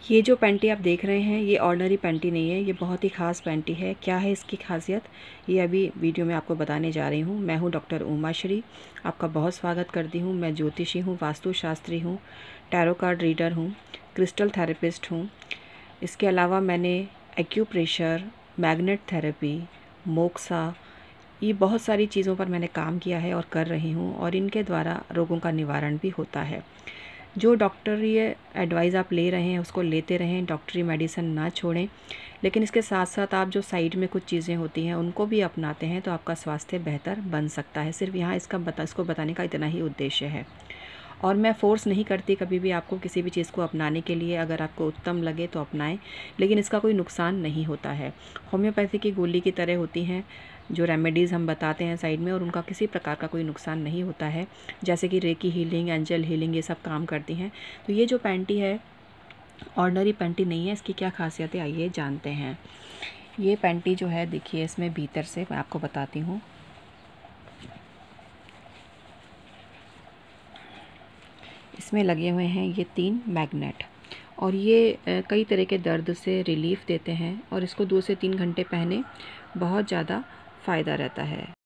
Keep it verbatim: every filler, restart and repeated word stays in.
ये जो पैंटी आप देख रहे हैं ये ऑर्डिनरी पैंटी नहीं है, ये बहुत ही ख़ास पैंटी है। क्या है इसकी खासियत, ये अभी वीडियो में आपको बताने जा रही हूँ। मैं हूँ डॉक्टर उमा श्री, आपका बहुत स्वागत करती हूँ। मैं ज्योतिषी हूँ, वास्तुशास्त्री हूँ, टैरो कार्ड रीडर हूँ, क्रिस्टल थेरेपिस्ट हूँ। इसके अलावा मैंने एक्यूप्रेशर, मैग्नेट थेरेपी, मोक्सा, ये बहुत सारी चीज़ों पर मैंने काम किया है और कर रही हूँ, और इनके द्वारा रोगों का निवारण भी होता है। जो डॉक्टरी एडवाइस आप ले रहे हैं उसको लेते रहें, डॉक्टरी मेडिसिन ना छोड़ें, लेकिन इसके साथ साथ आप जो साइड में कुछ चीज़ें होती हैं उनको भी अपनाते हैं तो आपका स्वास्थ्य बेहतर बन सकता है। सिर्फ यहाँ इसका बता इसको बताने का इतना ही उद्देश्य है, और मैं फ़ोर्स नहीं करती कभी भी आपको किसी भी चीज़ को अपनाने के लिए। अगर आपको उत्तम लगे तो अपनाएं, लेकिन इसका कोई नुकसान नहीं होता है। होम्योपैथी की गोली की तरह होती हैं जो रेमेडीज़ हम बताते हैं साइड में, और उनका किसी प्रकार का कोई नुकसान नहीं होता है। जैसे कि रेकी हीलिंग, एंजल हीलिंग, ये सब काम करती हैं। तो ये जो पैंटी है ऑर्डिनरी पैंटी नहीं है। इसकी क्या खासियत है आइए जानते हैं। ये पैंटी जो है देखिए, इसमें भीतर से मैं आपको बताती हूँ। इसमें लगे हुए हैं ये तीन मैग्नेट, और ये कई तरह के दर्द से रिलीफ़ देते हैं, और इसको दो से तीन घंटे पहने बहुत ज़्यादा फ़ायदा रहता है।